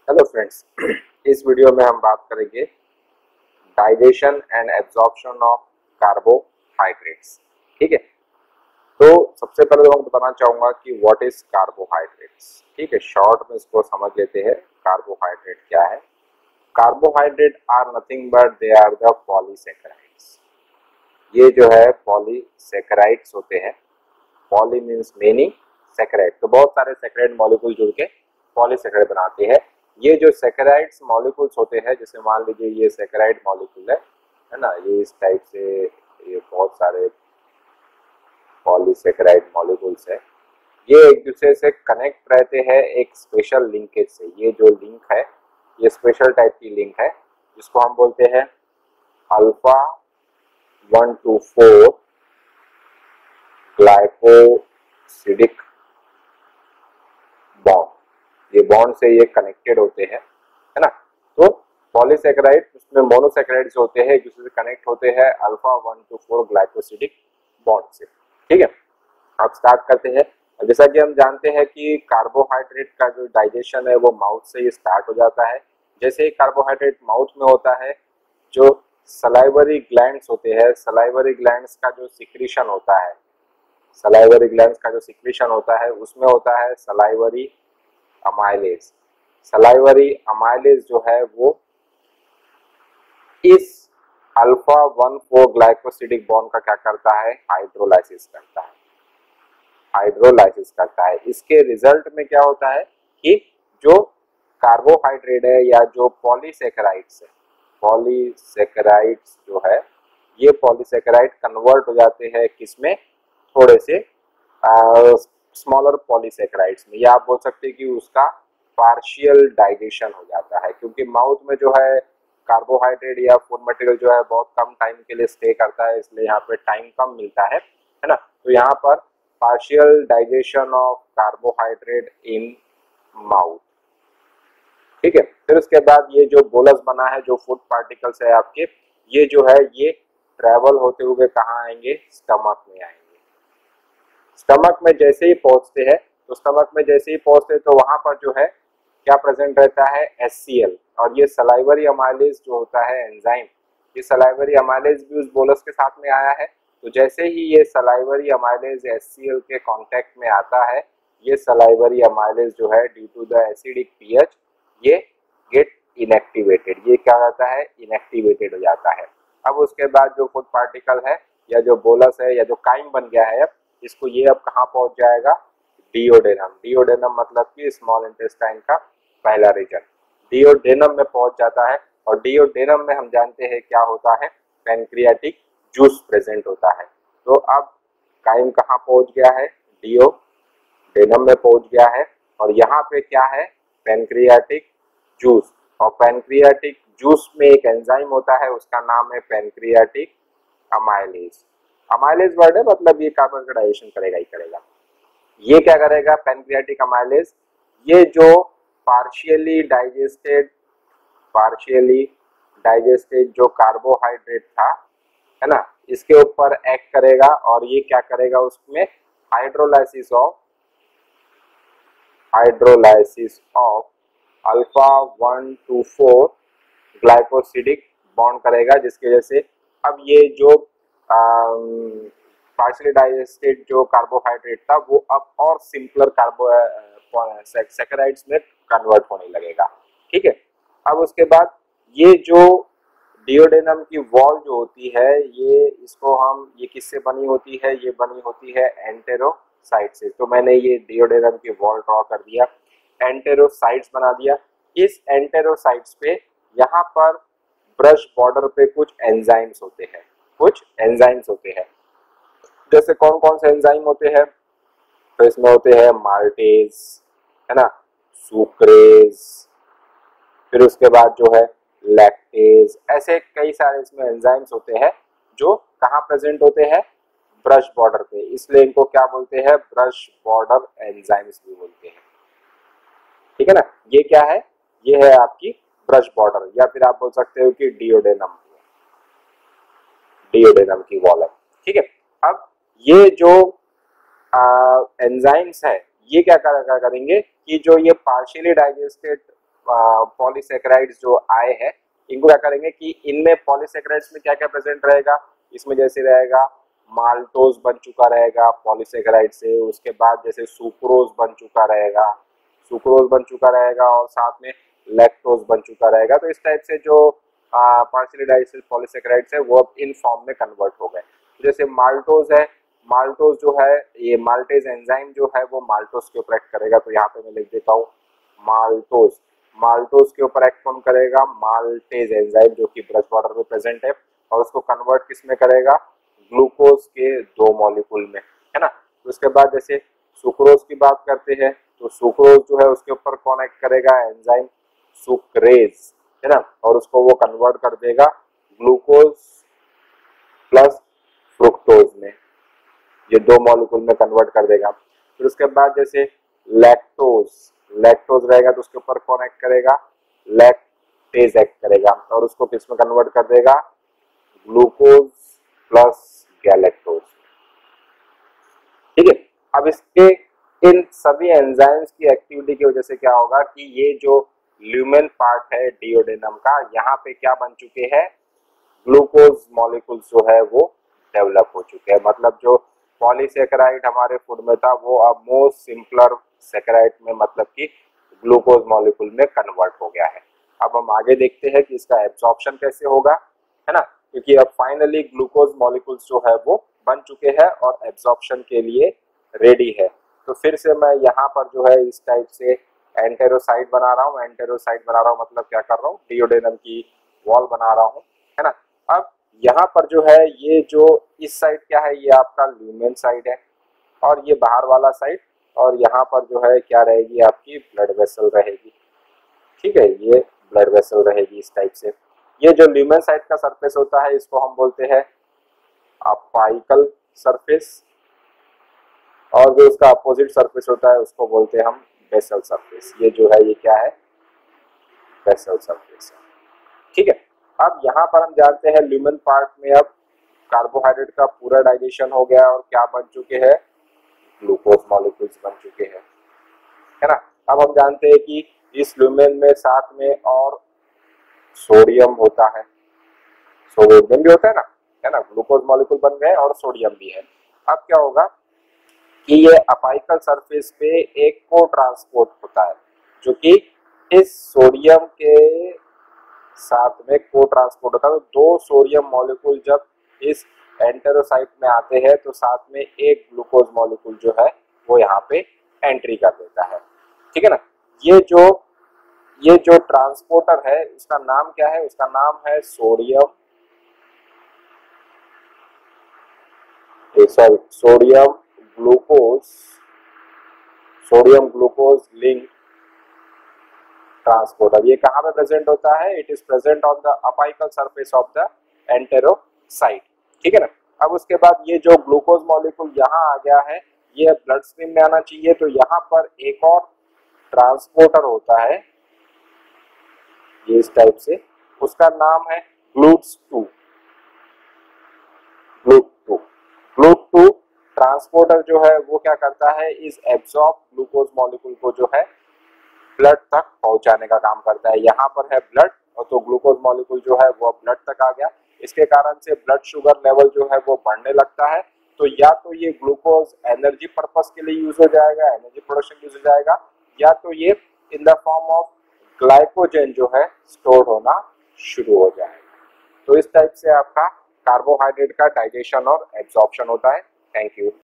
Hello friends, इस video में हम बात करेंगे digestion and absorption of carbohydrates. ठीक है, तो सबसे पहले तो मैं बताना चाहूंगा कि व्हाट इज कार्बोहाइड्रेट्स। ठीक है, शॉर्ट में इसको समझ लेते हैं कार्बोहाइड्रेट क्या है। Carbohydrate are nothing but they are the polysaccharides. ये जो है पॉलीसेकेराइड्स होते हैं। पॉली मीन्स मेनी, सेकेराइड तो बहुत सारे सेकेराइड मॉलिक्यूल जुड़ के पॉलीसेकेराइड बनाते हैं। ये जो सेकेराइड्स मॉलिक्यूल्स होते हैं, जैसे मान लीजिए ये सेकेराइड मॉलिक्यूल है ना, ये इस टाइप से ये बहुत सारे पॉलीसेकेराइड मॉलिक्यूल्स है। ये एक दूसरे से कनेक्ट रहते हैं एक स्पेशल लिंकेज से। ये जो लिंक है ये स्पेशल टाइप की लिंक है जिसको हम बोलते हैं अल्फा 1 to 4 ग्लाइकोसिडिक बॉन्ड। ये बॉन्ड से ये कनेक्टेड होते हैं, है ना। तो पॉलीसेकेराइड उसमें मोनोसेकेराइड्स होते हैं जिससे कनेक्ट होते हैं अल्फा 1 to 4 ग्लाइकोसिडिक बॉन्ड से। ठीक है, अब स्टार्ट करते हैं। जैसा कि हम जानते हैं कि कार्बोहाइड्रेट का जो डाइजेशन है वो माउथ से ही स्टार्ट हो जाता है। जैसे ही कार्बोहाइड्रेट माउथ में होता है, जो सलाइवरी ग्लैंड्स होते हैं, सलाइवरी ग्लैंड्स का जो सिक्रीशन होता है, सलाइवरी ग्लैंड्स का जो सिक्रीशन होता है उसमें होता है सलाइवरी अमाइलेज। सलाइवरी अमाइलेज जो है वो इस अल्फा 1,4 ग्लाइकोसिडिक बॉन्ड का क्या करता है, हाइड्रोलाइसिस करता है। हाइड्रोलाइसिस करता है। इसके रिजल्ट में क्या होता है कि जो कार्बोहाइड्रेट है या जो पॉलीसेकेराइड्स है, पॉलीसेकेराइड्स जो है ये पॉलीसेकेराइड कन्वर्ट हो जाते हैं किसमें, थोड़े से स्मॉलर पॉलीसेकेराइड्स में, या आप बोल सकते हैं कि उसका पार्शियल डाइजेशन हो जाता है। क्योंकि माउथ में जो है कार्बोहाइड्रेट या फूड मटेरियल जो है बहुत कम टाइम के लिए स्टे करता है, इसलिए यहाँ पे टाइम कम मिलता है ना। तो यहाँ पर partial digestion of carbohydrate in mouth. ठीक है, फिर उसके बाद ये जो बोलस बना है, जो फूड पार्टिकल्स है आपके, ये जो है ये ट्रेवल होते हुए कहाँ आएंगे, स्टमक में आएंगे। स्टमक में जैसे ही पहुंचते हैं तो स्टमक में जैसे ही पहुंचते हैं तो वहां पर जो है क्या प्रेजेंट रहता है, HCl। और ये सलाइवरी अमाइलेज जो होता है एंजाइम, ये सलाइवरी अमाइलेज भी उस बोलस के साथ में आया है। तो जैसे ही ये सलाइवरी अमाइलेज HCl के कांटेक्ट में आता है, ये सलाइवरी अमाइलेज जो है due to the acidic pH ये गेट इनएक्टिवेटेड। ये क्या रहता है, इनएक्टिवेटेड हो जाता है। अब उसके बाद जो फूड पार्टिकल है या जो बोलस है या जो काइम बन गया है, अब इसको ये अब कहाँ पहुंच जाएगा, डिओडेनम। डिओडेनम मतलब कि स्मॉल इंटेस्टाइन का पहला रीजन, डिओडेनम में पहुंच जाता है। और डिओडेनम में हम जानते हैं क्या होता है, पैनक्रियाटिक जूस प्रेजेंट होता है। तो अब काइम कहाँ पहुंच गया है, डिओडेनम में पहुंच गया है। और यहाँ पे क्या है, पैनक्रियाटिक जूस। और पैनक्रियाटिक जूस में एक एंजाइम होता है, उसका नाम है पैनक्रियाटिक अमाइलेज। अमाइलेज वर्ड है, मतलब ये कार्बन का डाइजेशन करेगा ही करेगा। ये क्या करेगा, पैनक्रियाटिक अमाइलेज, ये जो पार्शियली डाइजेस्टेड जो कार्बोहाइड्रेट था, है ना, इसके ऊपर एक्ट करेगा और ये क्या करेगा, उसमें hydrolysis of alpha 1 to 4 glycosidic bond करेगा, जिसकी वजह से अब ये जो पार्शियली डाइजेस्टेड जो कार्बोहाइड्रेट था वो अब और सिंपलर सेकेराइड्स में कन्वर्ट होने लगेगा। ठीक है, अब उसके बाद ये जो डिओडेनम की वॉल जो होती है, ये किससे बनी होती है, ये बनी होती है एंटेरोसाइट से। तो मैंने ये डिओडेनम की वॉल ड्रॉ कर दिया, एंटेरोसाइट्स बना दिया। इस एंटेरोसाइट्स पे यहाँ पर ब्रश बॉर्डर पे कुछ एंजाइम्स होते हैं। जैसे कौन कौन से एंजाइम होते हैं, तो इसमें होते हैं मार्टेज, है ना, सुक्रेज, फिर उसके बाद जो है लैक्टेज। ऐसे कई सारे इसमें एंजाइम्स होते हैं जो कहाँ प्रेजेंट होते हैं, ब्रश बॉर्डर पे। इसलिए इनको क्या बोलते हैं, ब्रश बॉर्डर एंजाइम्स भी बोलते हैं। ठीक है ना, ये क्या है, ये है आपकी ब्रश बॉर्डर, या फिर आप बोल सकते हो कि डिओडेनम की वॉल है। ठीक है, अब ये जो एंजाइम्स है ये क्या करेंगे कि जो ये पार्शियली डाइजेस्टेड पॉलीसेकेराइड्स जो आए हैं इनको क्या करेंगे कि इनमें पॉलीसेकेराइड्स में क्या क्या प्रेजेंट रहेगा, इसमें जैसे रहेगा माल्टोज बन चुका रहेगा पॉलीसेकेराइड से, उसके बाद जैसे सुक्रोज बन चुका रहेगा, और साथ में लैक्टोज बन चुका रहेगा। तो इस टाइप से जो पार्शियली डाइजेस्टेबल पॉलीसेकेराइड्स है वो अब इन फॉर्म में कन्वर्ट हो गए। जैसे माल्टोज है, माल्टोज जो है ये माल्टेज एंजाइम जो है वो माल्टोज के ऊपर एक्ट करेगा। तो यहाँ पे मैं लिख देता हूँ माल्टोज, माल्टोज के ऊपर एक्ट कौन करेगा, माल्टेज एंजाइम जो कि ब्रश वाटर में प्रेजेंट है, और उसको कन्वर्ट किस में करेगा, ग्लूकोज के 2 मॉलिक्यूल में, है ना। तो उसके बाद जैसे सुक्रोज की बात करते हैं तो सुक्रोज जो है उसके ऊपर कौन एक्ट करेगा, एंजाइम सुक्रेज, है ना, और उसको वो कन्वर्ट कर देगा ग्लूकोज प्लस फ्रुक्टोज में, ये 2 मॉलिक्यूल में कन्वर्ट कर देगा। फिर उसके बाद जैसे लैक्टोज रहेगा तो उसके ऊपर कौन एक्ट करेगा, लैक्टेज एक्ट करेगा, और उसको किस में कन्वर्ट कर देगा, ग्लूकोज प्लस गैलेक्टोज। ठीक है, अब इसके इन सभी एंजाइम्स की एक्टिविटी की वजह से क्या होगा कि ये जो ल्यूमेन पार्ट है डिओडेनम का, यहाँ पे क्या बन चुके हैं, ग्लूकोज मॉलिक्यूल्स जो है वो डेवलप हो चुके हैं। मतलब जो पॉलीसेकेराइड हमारे फूड में था वो अब मोस्ट सिंपलर सेकेराइड में मतलब कि ग्लूकोज मॉलिक्यूल में कन्वर्ट हो गया है। अब हम आगे देखते हैं कि इसका एब्जॉर्प्शन कैसे होगा, है ना, क्योंकि अब फाइनली ग्लूकोज मॉलिक्यूल्स जो है वो बन चुके हैं और एब्जॉर्प्शन के लिए रेडी है। तो फिर से मैं यहाँ पर जो है इस टाइप से एंटेरोसाइट बना रहा हूँ, मतलब क्या कर रहा हूँ, डिओडेनम की वॉल बना रहा हूँ, है ना। अब यहाँ पर जो है ये जो इस साइड क्या है, ये आपका ल्यूमेन साइड है, और ये बाहर वाला साइड, और यहाँ पर जो है क्या रहेगी, आपकी ब्लड वेसल रहेगी। ठीक है, ये ब्लड वेसल रहेगी इस टाइप से। ये जो ल्यूमेन साइड का सरफेस होता है इसको हम बोलते हैं अपाइकल सरफेस, और जो उसका अपोजिट सरफेस होता है उसको बोलते हैं हम बेसल सरफेस। ये जो है ये क्या है, बेसल सरफेस है। ठीक है, अब यहाँ पर हम जानते हैं ल्यूमेन पार्ट में अब कार्बोहाइड्रेट का पूरा डाइजेशन हो गया और क्या बन चुके हैं, ग्लूकोज मॉलिक्यूल्स बन चुके हैं, है ना। अब हम जानते हैं कि इस ल्यूमेन में साथ में और सोडियम होता है, सोडियम भी होता है ना, ग्लूकोज मॉलिक्यूल बन गए और सोडियम भी है। अब क्या होगा कि ये अपाइकल सरफेस पे एक को ट्रांसपोर्ट होता है जो कि इस सोडियम के साथ में को ट्रांसपोर्ट होता है। तो 2 सोडियम मॉलिक्यूल जब इस एंटेरोसाइट में आते हैं तो साथ में एक ग्लूकोज मॉलिक्यूल जो है वो यहाँ पे एंट्री कर देता है। ठीक है ना, ये जो ट्रांसपोर्टर है उसका नाम क्या है, उसका नाम है सोडियम ग्लूकोज लिंक ट्रांसपोर्टर। ये कहाँ पे प्रेजेंट होता है, it is present on the apical surface of the enterocyte. ठीक है ना। अब उसके बाद ये जो ग्लूकोज मॉलिक्यूल यहाँ आ गया है ये ब्लड स्ट्रीम में आना चाहिए, तो यहाँ पर एक और ट्रांसपोर्टर होता है ये इस टाइप से, उसका नाम है GLUT2। GLUT2 ट्रांसपोर्टर जो है वो क्या करता है, इस एब्सॉर्ब ग्लूकोज मॉलिक्यूल को जो है ब्लड तक पहुंचाने का काम करता है। यहाँ पर है ब्लड, और तो ग्लूकोज मॉलिक्यूल जो है वो ब्लड तक आ गया, इसके कारण से ब्लड शुगर लेवल जो है वो बढ़ने लगता है। तो या तो ये ग्लूकोज एनर्जी पर्पस के लिए यूज हो जाएगा, एनर्जी प्रोडक्शन यूज हो जाएगा, या तो ये in the form of glycogen जो है स्टोर होना शुरू हो जाएगा। तो इस टाइप से आपका कार्बोहाइड्रेट का डाइजेशन और एब्जॉर्प्शन होता है। Thank you.